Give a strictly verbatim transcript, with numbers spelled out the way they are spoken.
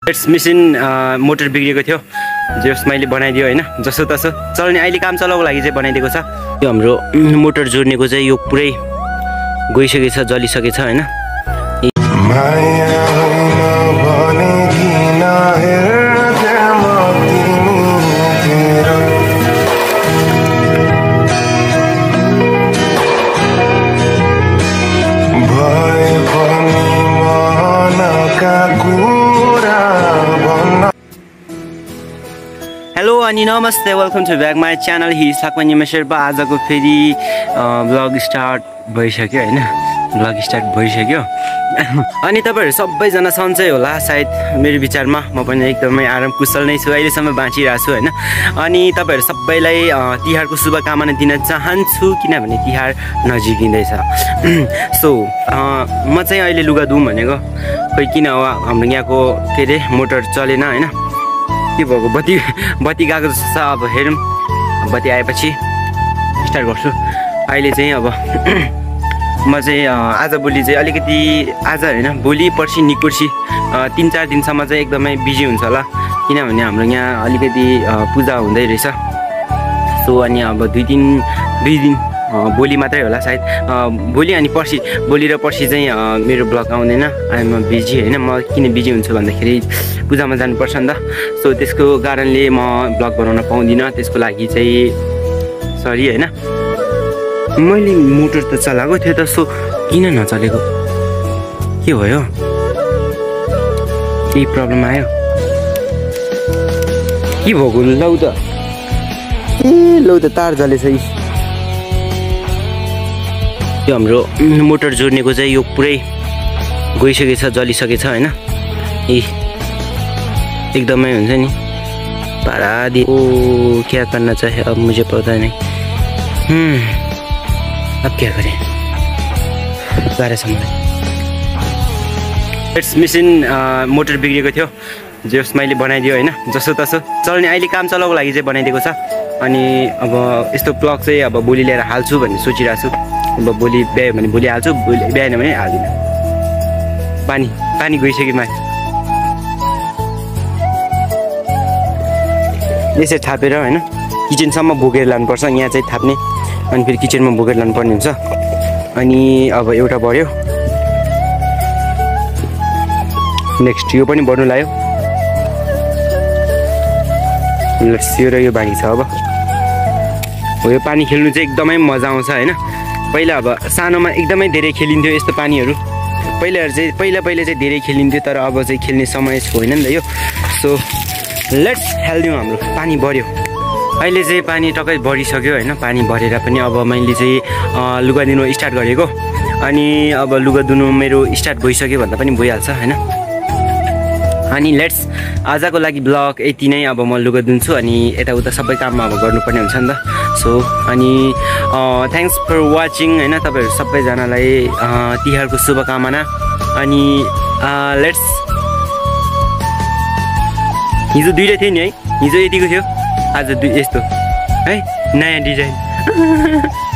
it's machine motor बिग्रेको थियो जस मैले बनाइदियो हैन जसो तसो चल्ने अहिले काम चलाउको लागि चाहिँ बनाइदिएको छ यो हाम्रो मोटर जोड्नेको चाहिँ यो पुरै गइसकेछ जलिसकेछ हैन हेलो अनि नमस्ते welcome to back my channel हि साकमानी शेर्पा आजको फेरि ब्लग स्टार्ट भइसक्यो हैन ब्लग स्टार्ट भइसक्यो अनि तपाईहरु सबैजना सन्चै होला सायद मेरो विचारमा म पनि एकदमै आराम कुशल नै छु अहिलेसम्म बाँचिरहेको छु हैन अनि तपाईहरु सबैलाई तिहारको शुभकामना दिन चाहन्छु किनभने तिहार नजिकिँदैछ सो म चाहिँ अहिले लुगा धुम भनेको खोइ किन हो हाम्रो यहाँको के रे मोटर चलेन हैन के भएको बत्ती बत्ती गएको जस्तो छ अब हेरौँ बत्ती आएपछि स्टार्ट गर्छु अहिले चाहिँ अब म चाहिँ आज भोलि चाहिँ अलिकति आज हैन भोलि पर्सि निकुर्सी तीन चार दिनसम्म चाहिँ एकदमै बिजी हुन्छ होला किनभने हाम्रो यहाँ अलिकति पूजा हुँदै रहेछ सो अनि अब दुई दिन दुई दिन भोलि मात्रै होला सायद भोलि अनि पर्सि भोलि र पर्सि चाहिँ मेरो ब्लग आउँदैन अनि म बिजी हैन म किन बिजी हुन्छु भन्दाखेरि पूजामा जानुपर्छ नि त सो त्यसको कारणले म ब्लग बनाउन पाउँदिनँ त्यसको लागि चाहिँ सरी हैन मैले मोटर त चलाएको थियो त सो किन नचलेको के भयो केही प्रब्लम आयो के भएको लौ त ए लौ त तार जलेछ यो हाम्रो मोटर जोड्नेको चाहिँ यो पुरै गइसकेछ जलिसकेछ हैन ए एकदमै हुन्छ नि पारादी ओ क्या करना चाहे अब मुझे पता नहीं हम्म अब क्या करें गाह्रो छ मलाई इट्स मिसिन मोटर बिग्रेको थियो जस मैले बनाइदियो हैन जसो तसो चल्ने अहिले काम चलाउको लागि चाहिँ बनाइदिएको छ अनि अब यस्तो प्लग चाहिँ अब भोलि ल्याएर हाल्छु भन्ने सोचिरहेको छु अब भोलि ब्यायो भने भोलि हाल्छु भोलि ब्याएन भने हाल्दिनँ पानी पानी गइसक्यो माथि यसरी थापेर हैन किचनसम्म बोकेर लानुपर्छ यहाँ चाहिँ थाप्ने अनि फेरि किचनमा बोकेर लानुपर्ने हुन्छ अनि अब एउटा बढ्यो नेक्स्ट यो पनि बढ्नु लाग्यो लेट्स यो र यो बाँकी छ अब हो यो पानी खेल्नु चाहिँ एकदमै मजा आउँछ हैन पहिला अब सानोमा एकदमै धेरै खेलिन्थ्यो यस्तो पानीहरू पहिलाहरू चाहिँ पहिला पहिला चाहिँ धेरै खेलिन्थ्यो तर अब चाहिँ खेल्ने समय छैन नि त यो सो लेट्स खेल्दिउँ हाम्रो पानी बढ्यो अहिले चाहिँ पानी टक्कै बढिसक्यो हैन पानी भरेर पनि अब मैले चाहिँ लुगा दिनु स्टार्ट गरेको अनि अब लुगा धुनु मेरो स्टार्ट भइसक्यो भन्दा पनि भइहाल्छ हैन अनि लेट्स आजको लागि ब्लग यति नै अब म लुगा धुन्छु अनि यताउता सबै काममा अब गर्नुपर्ने हुन्छ नि त सो अनि थ्याङ्क्स फर वाचिङ हैन तपाईहरु सबैजनालाई तिहारको शुभकामना अनि लेट्स हिजो दुईटा थियो नि है हिजो यतिको थियो आज दुई यस्तो है नयाँ डिजाइन